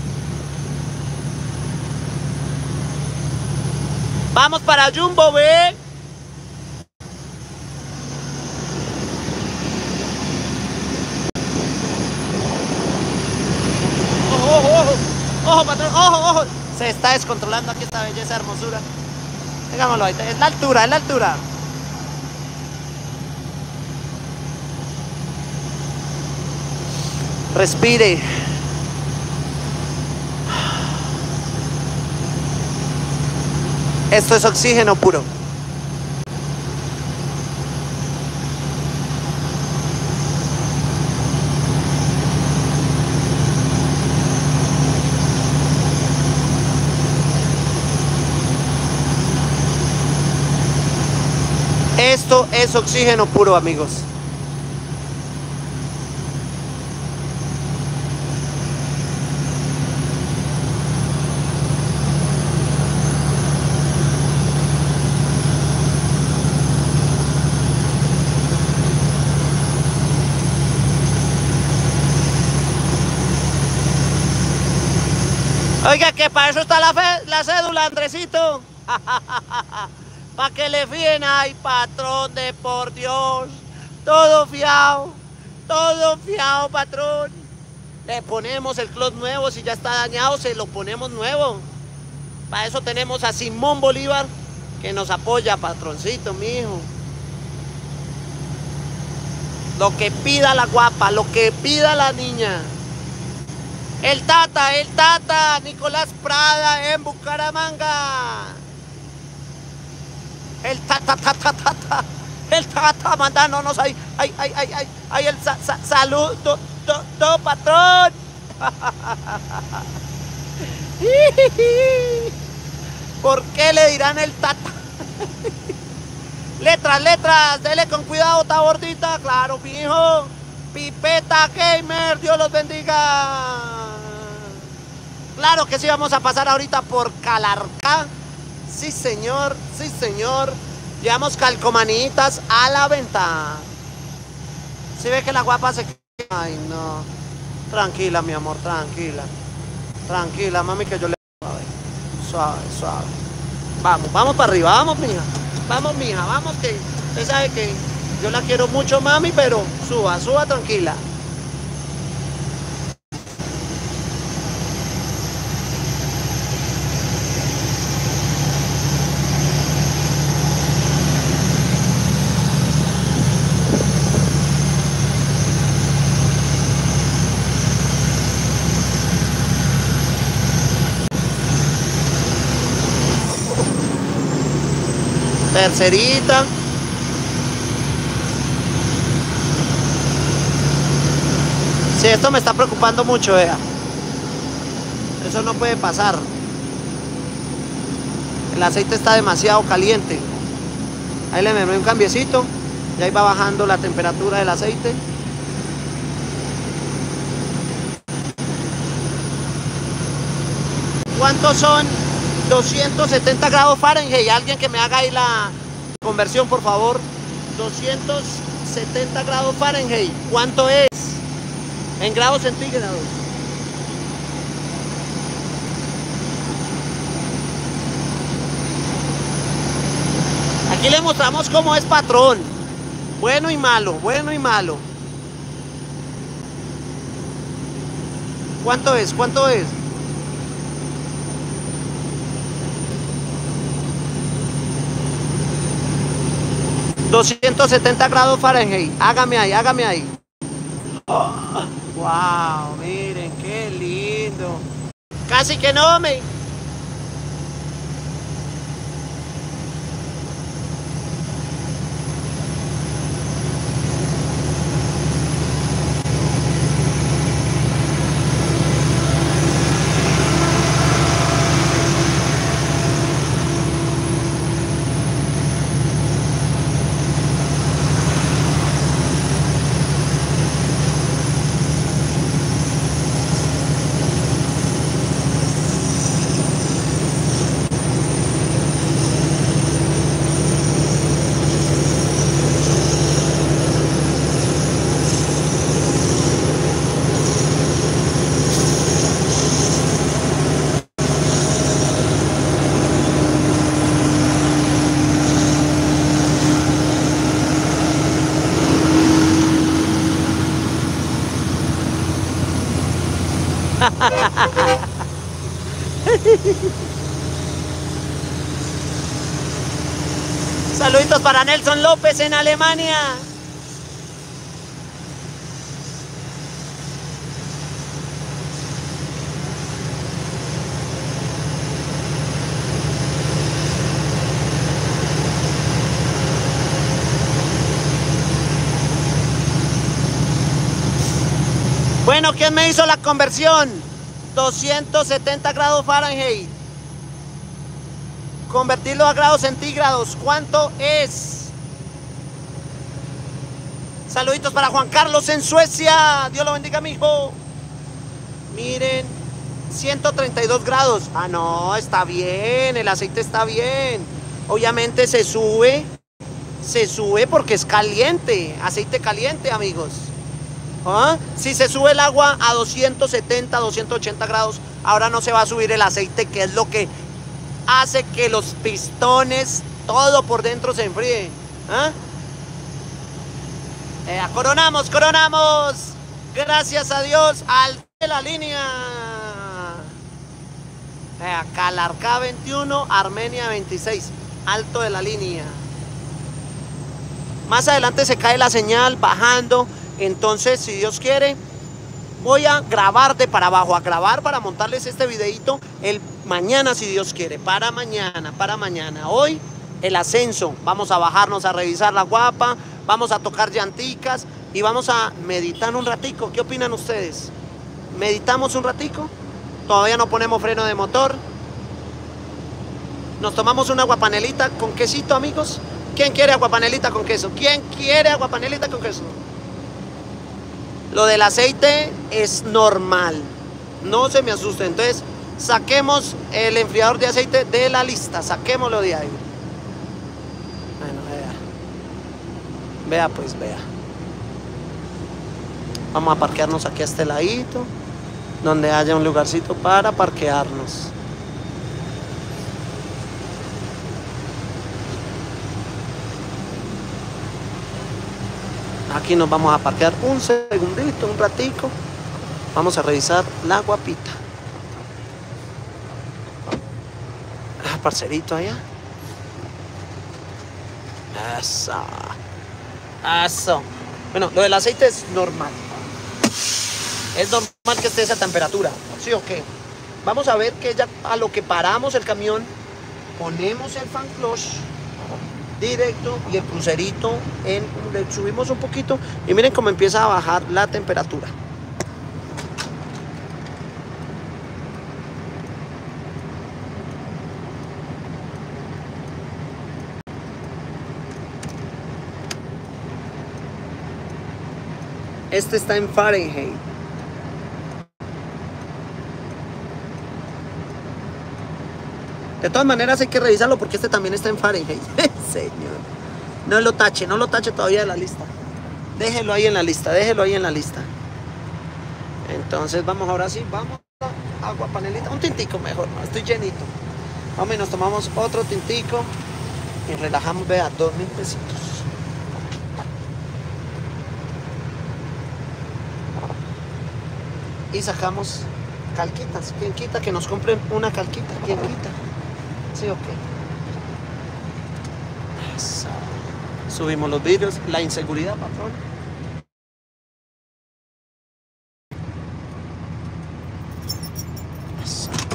Speaker 1: Vamos para Jumbo, ve. Ojo, ojo, ojo. Ojo, patrón, ojo, ojo. Se está descontrolando aquí esta belleza, hermosura. Digámoslo ahí, es la altura, es la altura. Respire. Esto es oxígeno puro. Esto es oxígeno puro, amigos. Oiga, que para eso está la, fe, la cédula, Andresito. Para que le fíen, ay, patrón de por Dios. Todo fiado, todo fiado, patrón. Le ponemos el clutch nuevo, si ya está dañado, se lo ponemos nuevo. Para eso tenemos a Simón Bolívar, que nos apoya, patroncito, mijo. Lo que pida la guapa, lo que pida la niña. El Tata, el Tata, Nicolás Prada en Bucaramanga. El Tata, Tata, Tata, el Tata mandándonos ahí, ay, ay, ay, ay, ay, el sa, sa, salud, do, do, do, patrón. ¿Por qué le dirán el Tata? Letras, letras, dele con cuidado, está gordita, claro, mijo. Pipeta Gamer, Dios los bendiga. Claro que sí, vamos a pasar ahorita por Calarcá. Sí, señor, sí, señor. Llevamos calcomanitas a la venta. ¿Sí ve que la guapa se... Ay, no. Tranquila, mi amor, tranquila. Tranquila, mami, que yo le... Suave, suave, suave. Vamos, vamos para arriba, vamos, mija. Vamos, mija, vamos, que usted sabe que yo la quiero mucho, mami, pero suba, suba tranquila. Tercerita. Sí, esto me está preocupando mucho, vea. Eso no puede pasar. El aceite está demasiado caliente. Ahí le doy un cambiecito. Y ahí va bajando la temperatura del aceite. ¿Cuántos son doscientos setenta grados Fahrenheit? Alguien que me haga ahí la conversión, por favor. doscientos setenta grados Fahrenheit. ¿Cuánto es? En grados centígrados. Aquí le mostramos cómo es, patrón. Bueno y malo, bueno y malo. ¿Cuánto es? ¿Cuánto es? doscientos setenta grados Fahrenheit. Hágame ahí, hágame ahí. Oh, wow, miren, qué lindo. Casi que no, me. Saluditos para Nelson López en Alemania. Bueno, ¿quién me hizo la conversión? doscientos setenta grados Fahrenheit. Convertirlo a grados centígrados. ¿Cuánto es? Saluditos para Juan Carlos en Suecia. Dios lo bendiga, mijo. Miren, ciento treinta y dos grados. Ah, no, está bien. El aceite está bien. Obviamente se sube. Se sube porque es caliente. Aceite caliente, amigos. ¿Ah? Si se sube el agua a doscientos setenta, doscientos ochenta grados, ahora no se va a subir el aceite, que es lo que hace que los pistones, todo por dentro se enfríe. ¿Ah? Eh, coronamos, coronamos. Gracias a Dios, al de la línea. Eh, Calarcá veintiuno, Armenia veintiséis, alto de la línea. Más adelante se cae la señal bajando. Entonces, si Dios quiere, voy a grabar de para abajo, a grabar para montarles este videito el mañana, si Dios quiere, para mañana, para mañana. Hoy, el ascenso, vamos a bajarnos a revisar la guapa, vamos a tocar llanticas y vamos a meditar un ratico. ¿Qué opinan ustedes? ¿Meditamos un ratico? Todavía no ponemos freno de motor. Nos tomamos una aguapanelita con quesito, amigos. ¿Quién quiere aguapanelita con queso? ¿Quién quiere aguapanelita con queso? Lo del aceite es normal, no se me asusten. Entonces, saquemos el enfriador de aceite de la lista, saquémoslo de ahí. Bueno, vea. Vea pues, vea. Vamos a parquearnos aquí a este ladito, donde haya un lugarcito para parquearnos. Aquí nos vamos a parquear un segundito, un ratico. Vamos a revisar la guapita. Ah, parcerito allá. Eso. Eso. Bueno, lo del aceite es normal. Es normal que esté a esa temperatura. ¿Sí o qué? Vamos a ver que ya a lo que paramos el camión, ponemos el fan clutch directo y el crucerito en, le subimos un poquito y miren cómo empieza a bajar la temperatura. Este está en Fahrenheit. De todas maneras hay que revisarlo porque este también está en Fahrenheit. Señor. No lo tache, no lo tache todavía de la lista. Déjelo ahí en la lista, déjelo ahí en la lista. Entonces vamos ahora sí, vamos a agua panelita. Un tintico mejor, no, estoy llenito. Vamos y nos tomamos otro tintico y relajamos, vea, dos mil pesitos. Y sacamos calquitas. ¿Quién quita que nos compren una calquita? ¿Quién quita? Sí, ok. Eso. Subimos los vidrios. La inseguridad, patrón. Eso.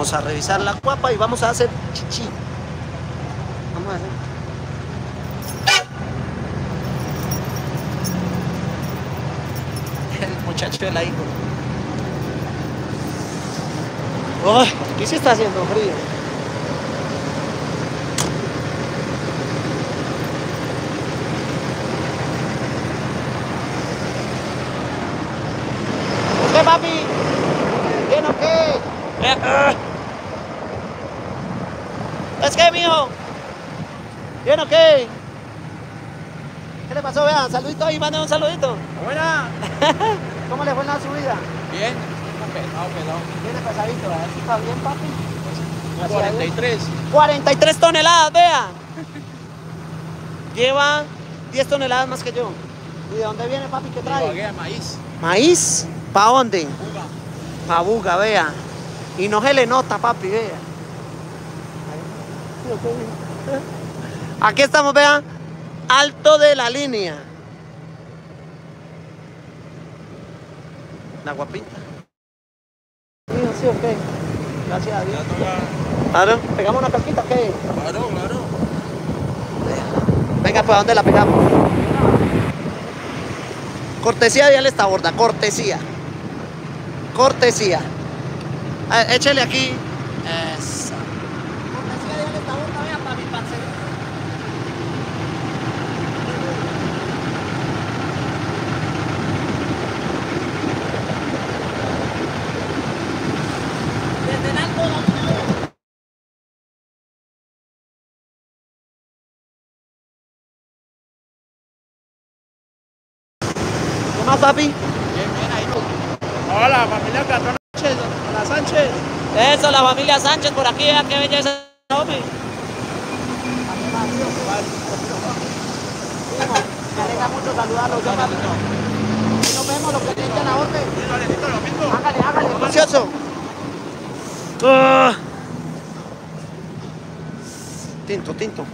Speaker 1: Vamos a revisar la cuapa y vamos a hacer chichi. Vamos a hacer. El muchacho de la hijo. Uy, aquí sí está haciendo frío. ¿Qué, papi? ¿Bien o qué? Eh, uh. ¿Es que, mijo? ¿Bien o qué? ¿Qué le pasó? Vean, saludito ahí, mande un saludito.
Speaker 2: Buena.
Speaker 1: ¿Cómo le fue en la subida?
Speaker 2: Bien. Pesado, pesado.
Speaker 1: Viene pesadito, ¿verdad? ¿Sí está bien, papi?
Speaker 2: cuarenta y tres.
Speaker 1: cuarenta y tres toneladas, vea. Lleva diez toneladas más que yo. ¿Y de dónde viene, papi? ¿Qué trae?
Speaker 2: Ibagué, maíz.
Speaker 1: ¿Maíz? ¿Pa dónde?
Speaker 2: Buga.
Speaker 1: Pa Buga, vea. Y no se le nota, papi, vea. Aquí estamos, vea. Alto de la línea. La guapita. Sí, ok. Gracias a Dios. Claro. ¿Pegamos una casquita o qué?
Speaker 2: Claro, claro.
Speaker 1: Venga, pues, ¿a dónde la pegamos? Cortesía de esta borda, cortesía. Cortesía. Ah, échele aquí. Esa. Cortesía de esta borda, vea, para mi parcero. Desde el alto de la línea. ¿Qué más, papi?
Speaker 2: Bien, bien, ahí no. Hola, familia Platón Sánchez, hola Sánchez.
Speaker 1: Eso, la familia Sánchez por aquí, vea qué belleza, hombre. Me alegra mucho saludarlos, yo, papi. Y nos vemos, lo que necesitan a orden. Hágale, hágale, precioso. Ah. Tinto, tinto.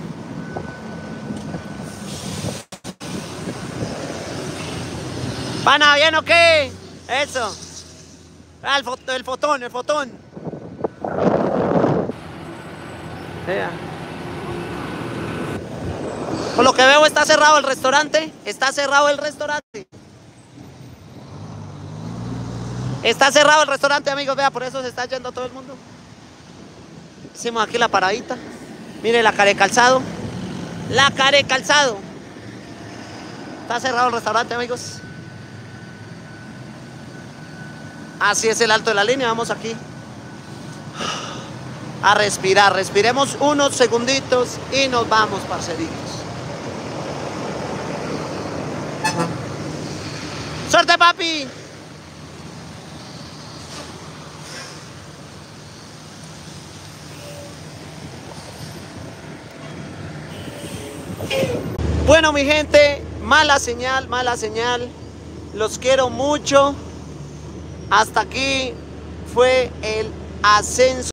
Speaker 1: ¿Pana bien o qué? Eso. Ah, el, fot el fotón, el fotón. Vea. Por lo que veo está cerrado el restaurante. Está cerrado el restaurante. Está cerrado el restaurante, amigos. Vea, por eso se está yendo todo el mundo. Hicimos aquí la paradita. Mire la cara de calzado. La cara de calzado. Está cerrado el restaurante, amigos. Así es el alto de la línea. Vamos aquí a respirar. Respiremos unos segunditos y nos vamos, parceritos. ¡Suerte, papi! Bueno, mi gente, mala señal, mala señal. Los quiero mucho. Hasta aquí fue el ascenso.